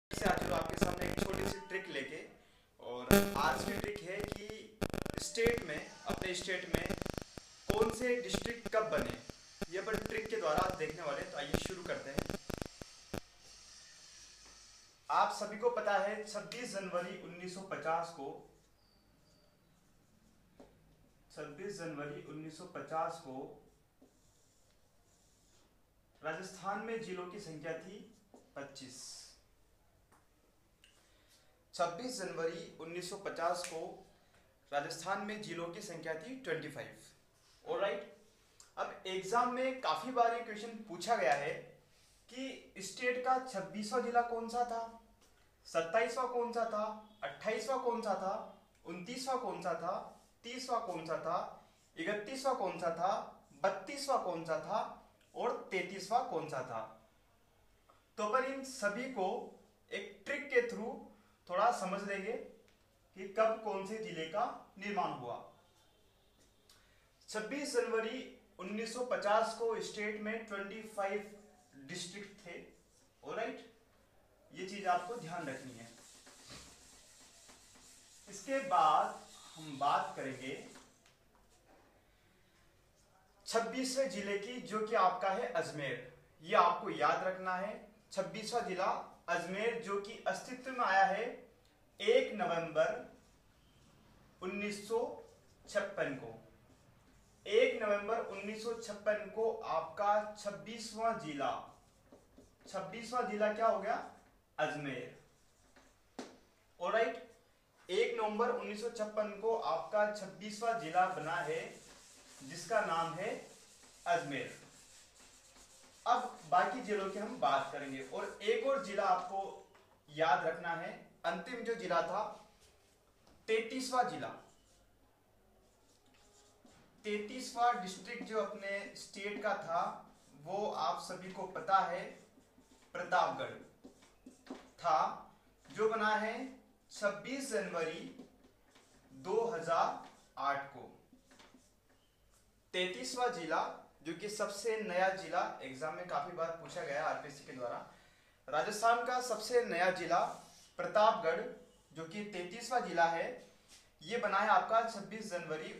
से आज मैं आपके सामने एक छोटी सी ट्रिक लेके। और आज की ट्रिक है कि स्टेट में, अपने स्टेट में कौन से डिस्ट्रिक्ट कब बने, ये अपन ट्रिक के द्वारा आज देखने वाले हैं। तो आइए शुरू करते हैं। आप सभी को पता है 26 जनवरी 1950 को 26 जनवरी 1950 को राजस्थान में जिलों की संख्या थी 25। 26 जनवरी 1950 को राजस्थान में जिलों की संख्या थी 25। ऑलराइट। अब एग्जाम में काफी बार ये क्वेश्चन पूछा गया है कि स्टेट का 26वां जिला कौन सा था, 27वां कौन सा था, 28वां कौन सा था, 29वां कौन सा था, 30वां कौन सा था, 31वां कौन सा था, 32वां कौन सा था और 33वां कौन सा था। तो अपन इन सभी को एक ट्रिक के थ्रू थोड़ा समझ लेंगे कि कब कौन से जिले का निर्माण हुआ। 26 जनवरी 1950 को स्टेट में 25 डिस्ट्रिक्ट थे। ऑलराइट, ये चीज आपको ध्यान रखनी है। इसके बाद हम बात करेंगे 26वें जिले की, जो कि आपका है अजमेर। ये आपको याद रखना है। 26वां जिला अजमेर, जो कि अस्तित्व में आया है 1 नवंबर 1956 को। 1 नवंबर 1956 को आपका 26वां जिला क्या हो गया? अजमेर। ऑलराइट, 1 नवंबर 1956 को आपका 26वां जिला बना है, जिसका नाम है अजमेर। अब बाकी जिलों की हम बात करेंगे। और एक और जिला आपको याद रखना है, अंतिम जो जिला था 33वां जिला, 33वां डिस्ट्रिक्ट जो अपने स्टेट का था, वो आप सभी को पता है प्रतापगढ़ था, जो बना है 26 जनवरी 2008 को। 33वां जिला, जो कि सबसे नया जिला, एग्जाम में काफी बार पूछा गया आरपीएससी के द्वारा, राजस्थान का सबसे नया जिला प्रतापगढ़, जो कि 33वां जिला है, ये बना है आपका 26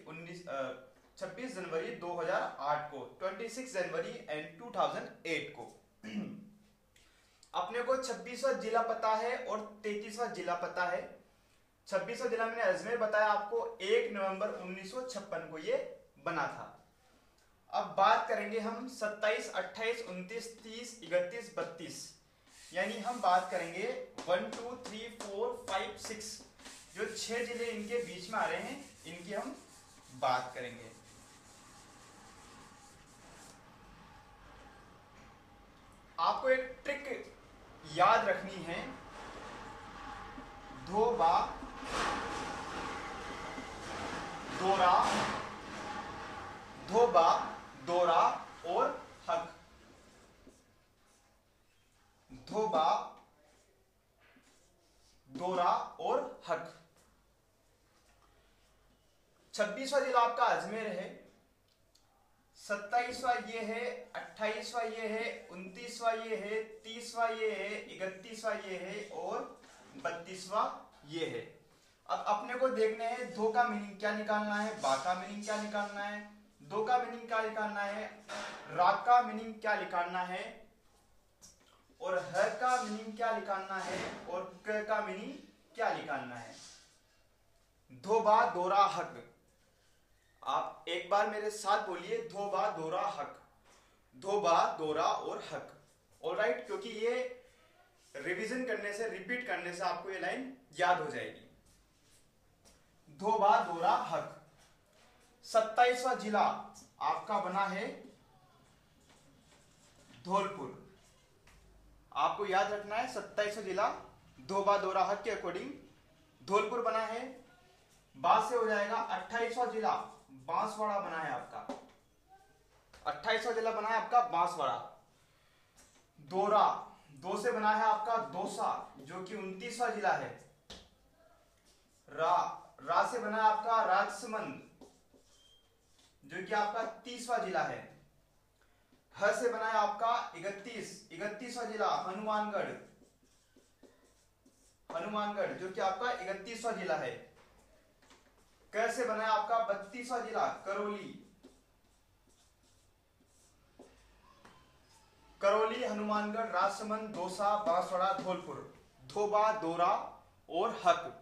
जनवरी 2008 को, 26 जनवरी एंड 2008 को। अपने को 26वां जिला पता है और 33वां जिला पता है। 26वां जिला मैंने अजमेर बताया आपको, 1 नवंबर 1956 को ये बना था। अब बात करेंगे हम 27, 28, 29, 30, 31, 32, यानी हम बात करेंगे 1, 2, 3, 4, 5, 6, जो 6 जिले इनके बीच में आ रहे हैं, इनकी हम बात करेंगे। आपको एक ट्रिक याद रखनी है, धोबा, दोरा, धोबा, दोरा और हक। धोबा, दोरा और हक। 26वां जिला आपका अजमेर है, 27वां ये है, 28वां ये है, 29वां ये है, 30वां ये है, 31वां ये है और 32वां ये है। अब अपने को देखने हैं धो का मीनिंग क्या निकालना है, बा का मीनिंग क्या निकालना है, दो का मीनिंग क्या निकालना है, रा का मीनिंग क्या निकालना है और ह का मीनिंग क्या निकालना है और क का मीनिंग क्या निकालना है। धोबा, दोरा, हक। आप एक बार मेरे साथ बोलिए, धोबा, दोरा, हक। धोबा, दोरा और हक। ऑलराइट, क्योंकि ये रिवीजन करने से, रिपीट करने से आपको ये लाइन याद हो जाएगी। धोबा, दोरा, हक। 27वां जिला आपका बना है धौलपुर। आपको याद रखना है 27वां जिला धोबा, दोरा, हक के अकॉर्डिंग धौलपुर बना है। बात से हो जाएगा 28वां जिला बांसवाड़ा बना है आपका। 28वां जिला बना है आपका बांसवाड़ा। दोरा, दो से बना है आपका दौसा, जो कि 29वां जिला है। रा से बना है आपका राजसमंद, जो कि आपका 30वां जिला है। ह से बना है आपका 31वां जिला हनुमानगढ़। हनुमानगढ़ जो कि आपका 31वां जिला है। कैसे बना है आपका 32वां जिला? करौली, करौली, हनुमानगढ़, राजसमंद, दौसा, बांसवाड़ा, धौलपुर, धोबा, दौरा और हक।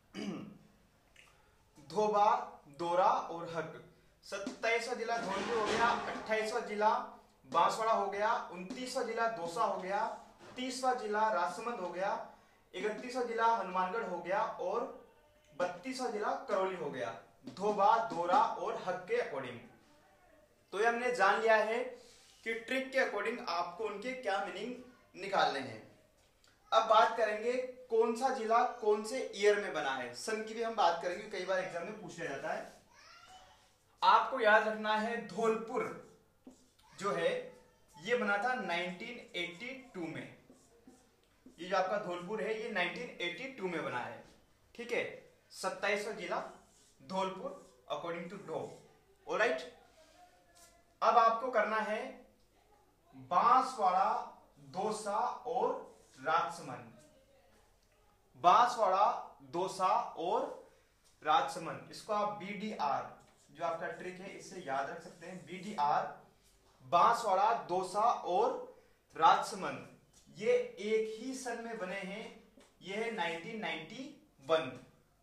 धोबा, दौरा और हक। 27वां जिला धौलपुर हो गया, 28वां जिला बांसवाड़ा हो गया, 29वां जिला दौसा हो गया, 30वां जिला राजसमंद हो गया, 31वां जिला हनुमानगढ़ हो गया और 32वां जिला करौली हो गया, धोबा, दौरा और हक के अकॉर्डिंग। तो ये हमने जान लिया है कि ट्रिक के अकॉर्डिंग आपको उनके क्या मीनिंग निकालने हैं। अब बात करेंगे कौन सा जिला कौन से ईयर में बना है। सन की भी हम बात करेंगे, कई बार एग्जाम में पूछा जाता है। आपको याद रखना है धौलपुर जो है ये बना था 1982 में। ये जो आपका धौलपुर है ये 1982 में बना है, ठीक है। 27वां जिला धौलपुर अकॉर्डिंग टू डो। ऑलराइट, अब आपको करना है बांसवाड़ा, दौसा और राजसमंद। बांसवाड़ा, दौसा और राजसमंद, इसको आप BDR जो आपका ट्रिक है इससे याद रख सकते हैं। BDR, बांसवाड़ा, दौसा और राजसमंद, ये एक ही सन में बने हैं। ये है 1991।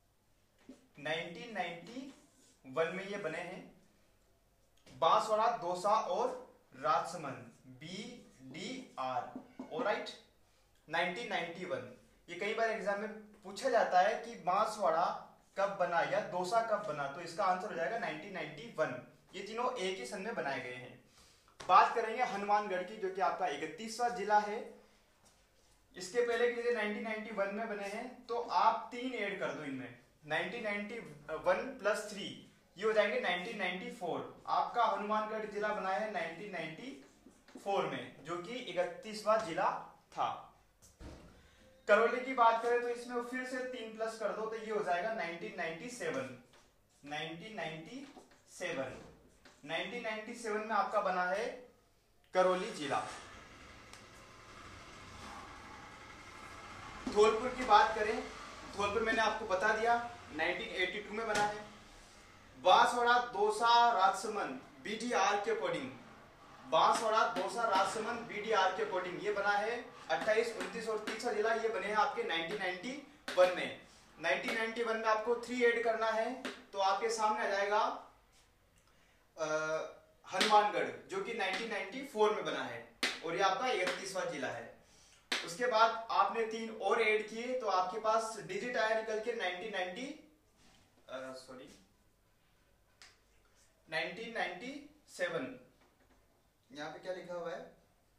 1991 में ये बने हैं बांसवाड़ा, दौसा और राजसमंद, BDR। ऑलराइट, 1991। ये कई बार एग्जाम में पूछा जाता है कि बांसवाड़ा कब बना या दौसा कब बना, तो इसका आंसर हो जाएगा 1991। ये तीनों एक ही सन में बनाए गए हैं। बात करेंगे हनुमानगढ़ की जो कि आपका 31वां जिला है। इसके पहले के लिए 1991 में बने हैं, तो आप 3 ऐड कर दो इनमें। 1991 + 3 ये हो जाएंगे 1994। आपका हनुमानगढ़ जिला बना है 1994 में, जो कि 31वां जिला था। करौली की बात करें तो इसमें फिर से 3 प्लस कर दो, तो ये हो जाएगा 1997। 1997 में आपका बना है करौली जिला। धौलपुर की बात करें, धौलपुर मैंने आपको बता दिया 1982 में बना है। बांसवाड़ा, दौसा, राजसमंद BDR के अकॉर्डिंग, बांसवाड़ा, दौसा, राजसमंद BDR के अकॉर्डिंग ये बना है 28, 29 और 30वां जिला ये बने हैं आपके 1991 में। 1991 में आपको 3 ऐड करना है, तो आपके सामने आ जाएगा हनुमानगढ़ जो कि 1994 में बना है और ये आपका 31वां जिला है। उसके बाद आपने 3 और ऐड किए तो आपके पास डिजिट आया निकल के 1997। यहाँ पे क्या लिखा हुआ है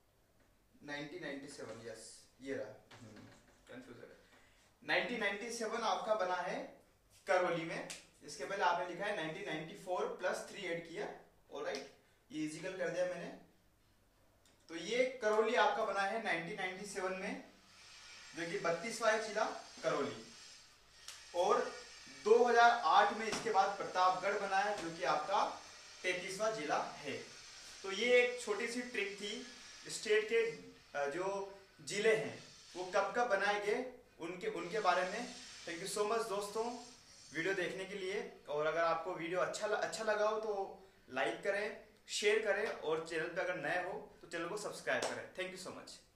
1997, यस ये रहा, कंफ्यूज है। 1997 आपका बना है करौली में। इसके पहले आपने लिखा है 1994 + 3 ऐड किया। ऑलराइट, ये इजिकल कर दिया मैंने। तो ये करौली आपका बना है 1997 में, जो कि 32वां जिला करौली। और 2008 में इसके बाद प्रतापगढ़ बना है जो कि आपका 33वां जिला है। तो ये एक छोटी सी ट्रिक थी, स्टेट के जो जिले हैं वो कब कब बनाए गए उनके बारे में। थैंक यू सो मच दोस्तों वीडियो देखने के लिए। और अगर आपको वीडियो अच्छा लगा हो तो लाइक करें, शेयर करें और चैनल पे अगर नए हो तो चैनल को सब्सक्राइब करें। Thank you so much.